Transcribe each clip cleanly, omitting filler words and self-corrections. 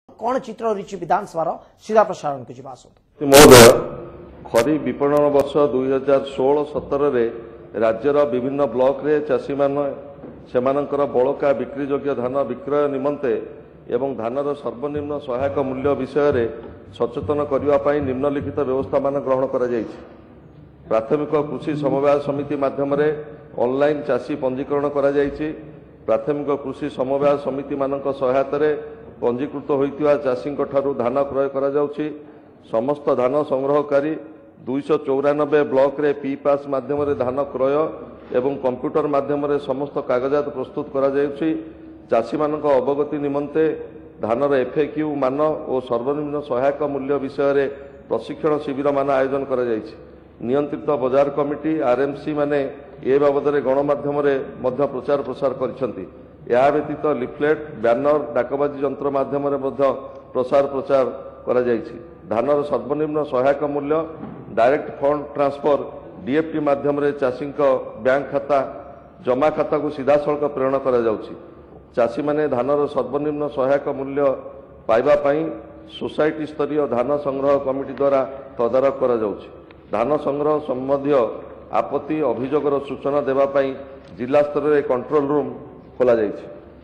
कौन चित्र रही विधानसभा सीधा प्रसारण को जीवा आसतु महोदय खरीफ विपणन वर्ष 2016-17 राज्यर विभिन्न ब्लॉक रे चाषी सेमानंकर बड़का बिक्री योग्य धान विक्रय निमंते एवं धानर सर्वनिम्न सहायक मूल्य विषय रे सचेतन करने निम्नलिखित व्यवस्था मान ग्रहण करा जायछि। प्राथमिक कृषि समवाय समिति माध्यम ऑनलाइन चाषी पंजीकरण करा जायछि। प्राथमिक कृषि समवाय समिति मानक सहायता रे पंजीकृत होइतिवा चाषी ठारू धान क्रय करा जाउछि। समस्त धान संग्रहकारी 294 ब्लॉक रे पी पास माध्यम धान क्रय एवं कंप्यूटर माध्यम समस्त कागजात प्रस्तुत करा जाउछि। चाषी मानक अवगति निमंते धानर एफएक्यू मान और सर्वनिम्न सहायक मूल्य विषय रे प्रशिक्षण शिविर मान आयोजन करा जायछि। नियंत्रित बजार कमिटी आरएमसी माने ए बाबद गणमाध्यम मध्य प्रचार प्रसार करिसेंति। या व्यतीत लिफलेट बैनर डाकबाजी यंत्र माध्यम प्रसार प्रचार करा जायछि। धानर सर्वनिम्न सहायक मूल्य डायरेक्ट फंड ट्रांसफर डीएफटी माध्यम चाषी बैंक खाता जमा खाता को सीधा सड़क प्रेरण करा जाउछि। चाषी माने धानर सर्वनिम्न सहायक मूल्य पाइबा पई सोसाइटी स्तरीय धान संग्रह कमिटी द्वारा तदारख करा जाउछि। धान संग्रह संबंधी आपत्ति अभियोगर सूचना देवा पई जिला स्तर में कंट्रोल रूम खोला जाइछि।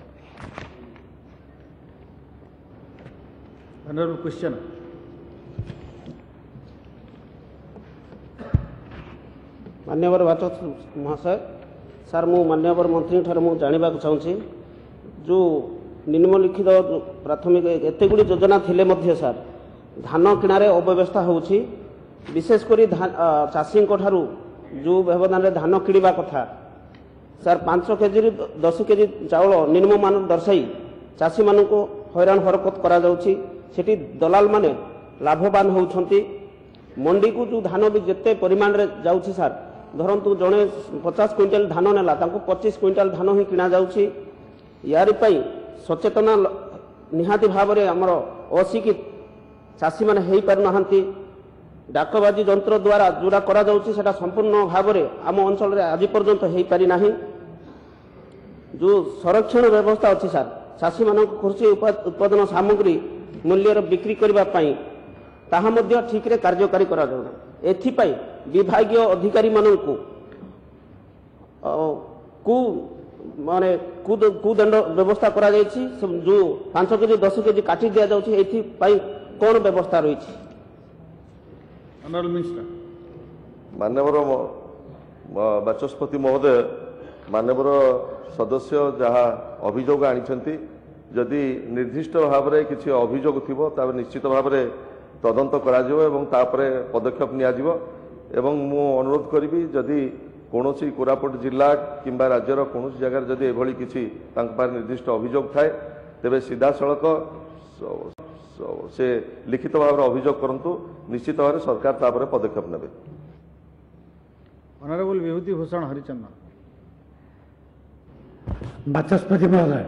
क्वेश्चन मान्यवर बाचस्पति महाशय सर मु मान्यवर मंत्री ठार मु जानिबा चाहूँगी जो निम्नलिखित प्राथमिक एते गुड़ी योजना थिले मध्य सर धान किणारे अव्यवस्था होउछि। विशेषकर चाषी ठारू जो व्यवधान रे धान किणवा कथा सर 5 केजी 10 केजी चाउल निम्न मान दर्शाई चाषी मान को हैरान हरकत करा जाउछि। सेठी दलाल माने लाभवान होउछंती। मंडी को जो धान भी जिते परिमाण रे जाउछि सर धरंतु जड़े 50 क्विंटाल धान नेला तांको 25 क्विंटाल धान ही किणा जाउछि। यारि पई सचेतना निहाती भाव में आमर अशिक्षित चाषी मैंने हो पार ना। डाकबाजी यंत्र द्वारा जोड़ा करा जाउछि सेटा संपूर्ण भाव में आम अंचल आज पर्यंत हो पारि नाही। जो संरक्षण व्यवस्था अच्छी सर चाषी मान कृषि उत्पादन सामग्री मूल्यर बिक्री करने ताहा मध्य ठीक रे कार्यकारी करा जाउना। एथिपाई विभागीय अधिकारी माननकु माने कुदंड व्यवस्था करा जायछि। जो 5 केजी 10 केजी काटी दिया जाउछि एथिपाई कोन व्यवस्था रही? माननीय बाचस्पति महोदय माननीय सदस्य जहाँ अभियोग आनिछंती जदि निर्दिष्ट भाव में किसी अभियोग थिबो ताबे निश्चित भाव में तदंत करा जिवो एवं तापरे पदक्षेप निया जिवो। एवं मु अनुरोध करी जदि कौनसी कोरापुट जिला किंबा राज्यर कौन जगह जदि एभली किसी निर्दिष्ट अभियोग थाए तेबे सीधा सड़क से लिखित भाव में अभियोग करंतु निश्चित भाव सरकार तापर पदक्षेप नेबे। ऑनरेबल विभूति भूषण हरिचंदन बाचस्पति महोदय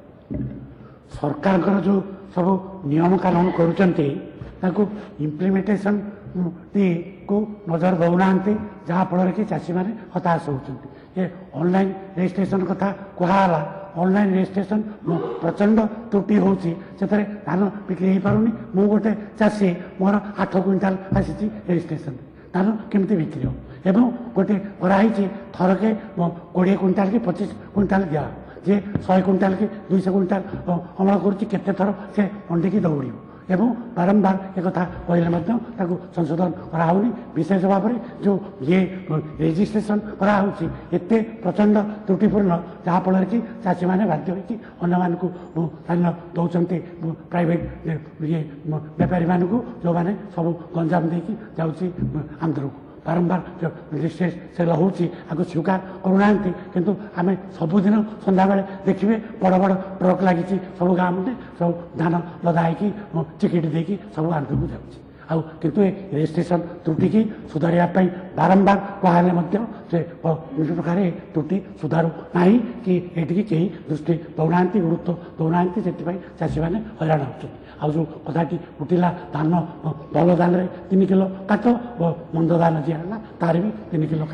सरकार जो सब नियम कानून करुचंती ताकू इम्प्लीमेंटेशन को नजर दौना जहाँफल कि चाषी मैंने हताश होती। ये ऑनलाइन रजिस्ट्रेशन कथा कहला ऑनलाइन रजिस्ट्रेशन प्रचंड त्रुटि होची धान बिक्री हो पारुनी। मु गोटे चाषी मोर 8 क्विंटाल आसी रजिस्ट्रेशन धान केमती बिक्री हो एवं गोटे कराई थरके 20 क्विंटाल कि 25 क्विंटाल दिया जे 100 क्विंटाल कि 200 क्विंटाल अमल कर थर से मंडी की दौड़ एवं बारंबार एक कथा कहले संशोधन कराऊनी। विशेष भाव में जो ये रजिस्ट्रेशन कराऊँगी एते प्रचंड त्रुटिपूर्ण जहाँफल कि चाषी मैंने बाध्य हो धान दौरान प्राइवेट ये बेपारी मानक जो मैंने सब गंजाम देकी जाऊँगी आंध्र को बारंबार जो रजिस्ट्रेशन होती आपको स्वीकार करूना किंतु आम सबुदिन सन्ध्या बेले देखिए बड़ बड़ ट्रक लगी सब गाँव में सब धान लदा हो टिकेट देकी सब आंध्र को जाऊँगी आउ किंतु रजिस्ट्रेशन त्रुटि की सुधारे बारंबार कहले प्रकार त्रुटि सुधारू ना कि ये कहीं दृष्टि दौना गुरुत्व दौना से चाषी मैंने हैरान हो। आ जो कथाटी उठिला धान भल धान 3 किलो काट मंद धान जी है तार भी 3 किलो काट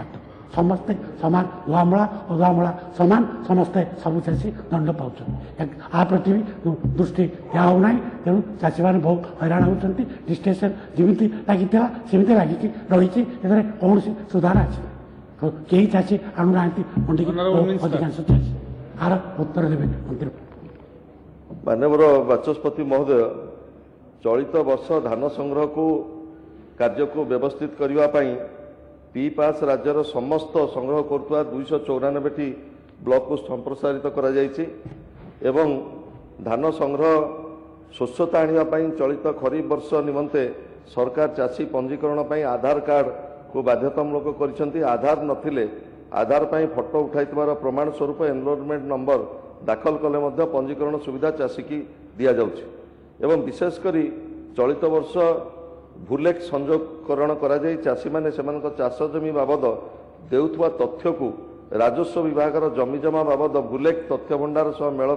समस्ते समान धुआमूला अधुआमूला समान समस्ते सबु चाषी दंड पाँच आ प्रति भी दृष्टि दिना तेणु चाषी मैंने बहुत हैरान होती डिस्टेंशन जमी लगी सेमती लगिकी रही कौन सुधार अच्छे कई चाषी आणुना मंडी अधिकांश चाषी आर उत्तर देवे मंत्री माननीय बाचस्पति महोदय चलित वर्ष धान संग्रह को कार्य को व्यवस्थित करने पी पास राज्यर समस्त संग्रह करुवा 294 ब्लॉक को संप्रसारित करा जायछि एवं धान संग्रह स्वच्छता आने चलित खरीफ वर्ष निमंते सरकार चाषी पंजीकरण पर आधार कार्ड को बाध्यतामूलक कर आधार नथिले आधार पर फोटो उठाई प्रमाण स्वरूप एनरोलमेंट नंबर दाखल कले पंजीकरण सुविधा चाषी की दि जाउछि एवं विशेषकर चलित वर्ष भूलेख संयोगकरण करा जाय चाषी माने सेमानक चाष जमी बाबद देउथुवा तथ्य को राजस्व विभाग जमी जमा बाबद भूलेख तथ्य भंडार सह मेल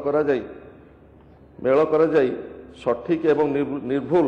करा जाय सठिक एवं निर्भुल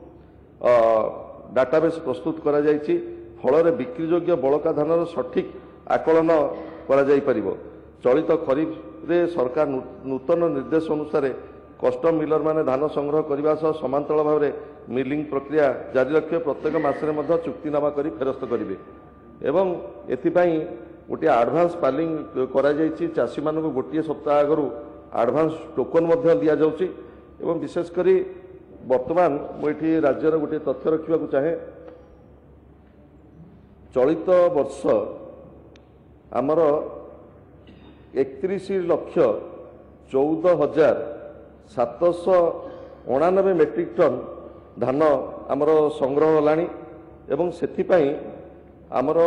डाटाबेस प्रस्तुत करा जायछि फल बिक्रीयोग्य बड़का धानर सठिक आकलन करा जाय परिबो चलित खरीफ रे सरकार नूतन निर्देश अनुसार कस्टम मिलर माने धान संग्रह करने सह समांतर भाव में मिलिंग प्रक्रिया जारी रखे प्रत्येक मसरे चुक्तिनामा कर फेरस्त करेंगे एवं एथिपाई गोटे आडभांस पालिंग करा जायछि चाषी मानक गोटे सप्ताह आगु आडभांस टोकन दि जाउछि एवं विशेषकर वर्तमान मुझे राज्यर गोटे तथ्य रखा चाहे चलित वर्ष आमर 31,14,799 मेट्रिक टन धान आमर संग्रह होलानी एवं सेथिपाई आमर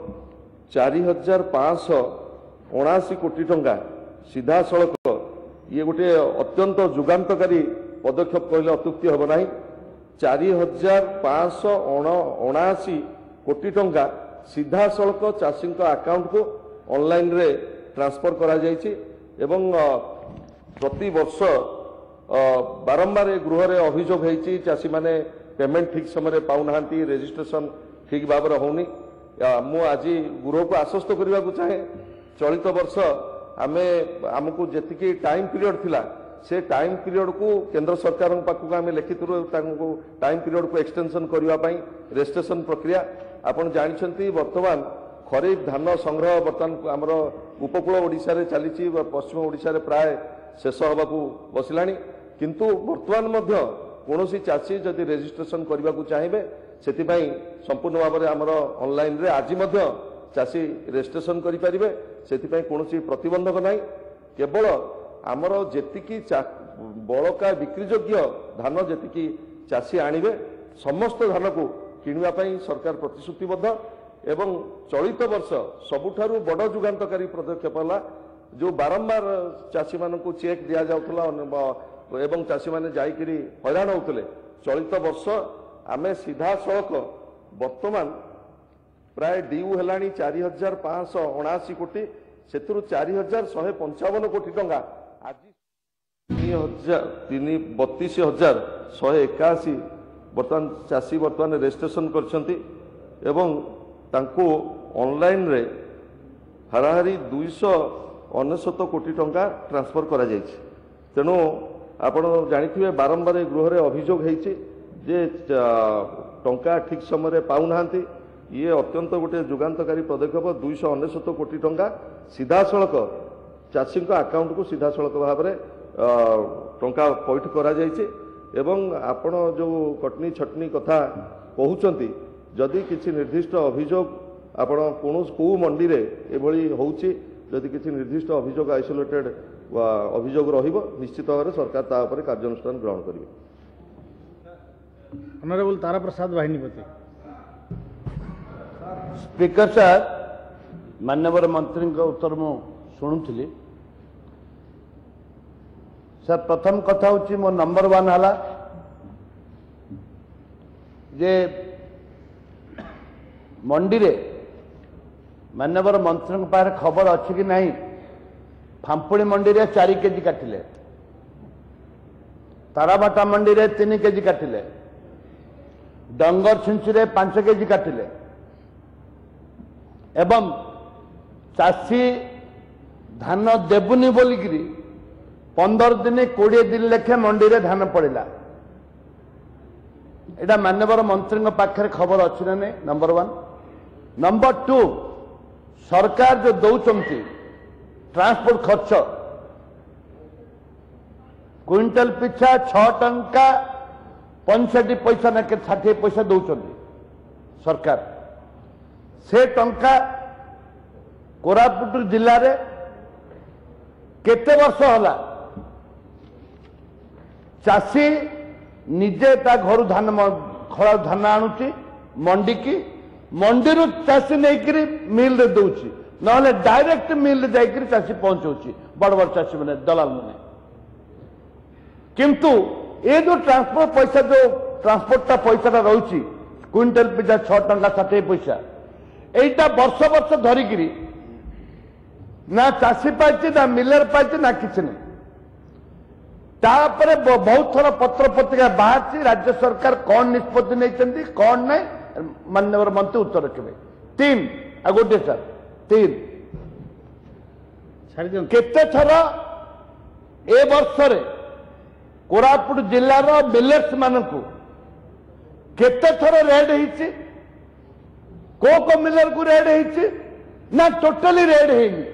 4,579 कोटी टंका सीधा सड़क ये गोटे अत्यंत जुगान्तकारी पदक्षेप कहले अत्युक्ति हम ना 4,579 कोटी टंका सीधा सड़क चाषी अकाउंट को ऑनलाइन रे ट्रांसफर करा जायछि एवं प्रति वर्ष बारंबार गृह रे अभियोग होईछि चाषी माने पेमेंट ठीक समय पाउना रेजिस्ट्रेशन ठीक भाव में होनी मु आज गृह को आश्वस्त करने को चाहे चलित वर्ष आमे आमको जेतिकी टाइम पीरियड थिला से टाइम पीरियड को केंद्र सरकार पाखक आम लिखित टाइम पीरियड को एक्सटेंशन करने रजिस्ट्रेशन प्रक्रिया आपन जानते वर्तमान खरीफ धान संग्रह बर्तमान आमर उपकूल ओडिशा रे चली पश्चिम ओडिशा रे प्राय शेष होगा बसला किंतु वर्तमान मध्य कौन चाषी जदि रेजिस्ट्रेशन करने को चाहिए से संपूर्ण भाव में आमर ऑनलाइन रे आज चाषी रेजिस्ट्रेशन करें से कौन प्रतिबंधक ना केवल आमर जेतिकी बड़का बिक्रीयोग्य धान जेतिकी चाषी आणवे समस्त धान को किणवाई सरकार प्रतिश्रुतिबद्ध एवं चलित वर्ष सबुठारु बड़ जुगान्तकारी पदक्षेप है जो बारंबार चाषी मान चेक दि जाऊला एवं चाषी मैंने जाकरी हैरान होते चलित वर्ष आमे सीधा सड़क वर्तमान प्राय ड्यू है 4,579 कोटी से 4,155 कोटी टंका आज 32,181 बर्तमान चाषी बर्तमान रेजिस्ट्रेशन करछंती एवं तांको ऑनलाइन रे हाराहारी 299 कोटी टंका ट्रांसफर करा जायछि तेणु आपण जानिथिबे बारंबार गृह रे अभियोग होईछि जे टंका ठीक समय पाउना ये अत्यंत गोटे जुगान्तकारी पदक्षेप 299 कोटी टंका सीधा सड़क चाषी अकाउंट को सीधा सड़क भाव में टंका पैठ करा जायछि एवं आपण जो कटनी छटनी कथा कहउचंती जदि किसी निर्दिष्ट अभियोग आपण को मंडी रे एभली होउछि जदि किसी निर्दिष्ट अभियोग आइसोलेटेड अभियोग रहिबो निश्चित भाव में सरकार ता ऊपर कार्यानुष्ठान ग्रहण करिवे। ऑनरेबल तारा प्रसाद वाहिनीपति। स्पीकर सार माननीय मंत्री उत्तर मु शुणुली सर प्रथम कथा हूँ मो नंबर 1 है जे मंडी रे माननीय मंत्री पाखे खबर अच्छी कि नहीं फांपुड़ी मंडी रे 4 केजी काटिले ताराबाटा मंडी रे 3 केजी काटिले डंगर छिंची रे 5 केजी काटिले एवं ଚାଷୀ ଧାନ ଦେବୁନି ବୋଲିକିରି 15 ଦିନ 20 ଦିନ ଲେଖେ ମଣ୍ଡିରେ ଧାନ ପଡ଼ିଲା। ଏଇଟା ମାନ୍ୟବର ମନ୍ତ୍ରୀଙ୍କ ପାଖରେ ଖବର ଅଛି ନା ନାହିଁ? ନମ୍ବର 1। ନମ୍ବର 2, ସରକାର ଯୋଉ ଦଉଛନ୍ତି ଟ୍ରାନ୍ସପୋର୍ଟ ଖର୍ଚ୍ଚ क्विंटल पिछा 6 टंका 65 पैसा ना 60 पैसा दौरान सरकार से टंका कोरापुट जिले में केते वर्ष होला चाषी निजे ता घर धान खड़ा धान आणुची मंडी की मंडी चाषी नहीं मिल रे दौची ना डायरेक्ट मिल जाकर चाषी पहुंचाऊँ बड़ बड़ चाषी मैंने दलाल मैंने किंतु ये जो ट्रांसपोर्ट पैसा जो ट्रांसपोर्टा पैसा रही क्विंटल पिछा 6 टंका 60 पैसा यहीटा वर्ष वर्ष धरिकी ना चाषी पाई ना मिलर पाई ना किसी नहीं तापर बहुत थर पत्र पत्रिका बाहर राज्य सरकार कौन निष्पत्ति नहीं कौन नहीं माननीय मंत्री उत्तर रखे 3 आ गोटे सर 3 केते थर ए वर्ष रे कोरापुट जिलार मिलेट्स मानकु केते थर रेड होईची को मिलर को रेड होईची ना टोटली रेड हेनी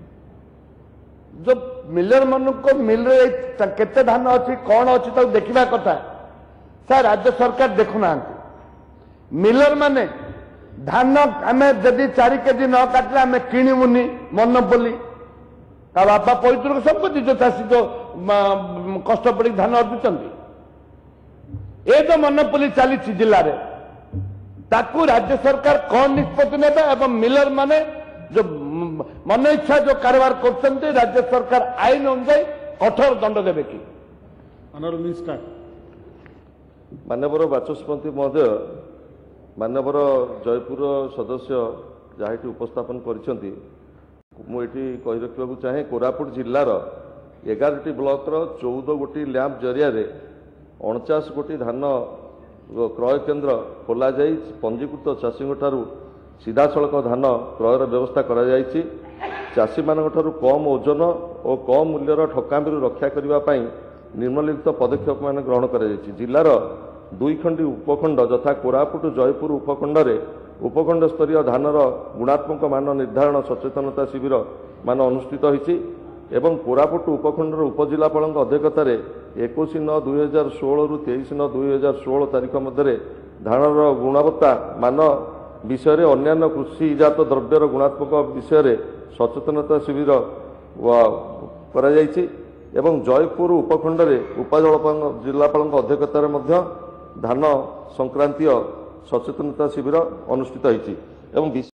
जो मिलर मन को मिल रही केते धान अच्छी कौन अच्छी तो देखा कथा सर राज्य सरकार देखुना मिलर माने धान आम जदि 4 केजी न काटले आम किणुनी मन बोली ता बापा पैतृक संपत्ति जो चाषी जो कष्ट पड़ी धान अर्जुंट ये जो मनोपली चली जिले में ताकू राज्य सरकार कौन निष्पत्ति ने मिलर माने जो मन इच्छा जो कारोबार कर राज्य सरकार आईन अनुसार कठोर दंड देवे कि माननीय बाचस्पति महोदय माननीय जयपुर सदस्य जहाँ उपस्थापन करी कही रखा चाहे कोरापुट जिलार 11टी ब्लॉक 14 गोटी लैंप जरिया 49 गोटी धान क्रय केन्द्र खोल पंजीकृत चाषी सीधा सड़क धान क्रयर व्यवस्था करा चाषी मान कम ओजन और कम मूल्यर ठकामी रक्षा करने निम्नलिखित पदक्षेप मान ग्रहण कर जिलार 2 खंडी उपखंड यथा कोरापुट जयपुर उपखंड उपखंड स्तरीय धानर गुणात्मक मान निर्धारण सचेतनता शिविर मान अनुष्ठित होती एवं कोरापुट उपखंडर उपजिलापाल अध्यक्षतार 21/9/2016 रु 23/9/2016 तारीख मध्य धानर गुणवत्ता मान विषय अन्य कृषिजात द्रव्यर गुणात्मक विषय सचेतनता शिविर करा एवं जयपुर उपखंड जिलापाल अध्यक्षतार धान संक्रांतीय सचेतनता शिविर अनुष्ठित होती।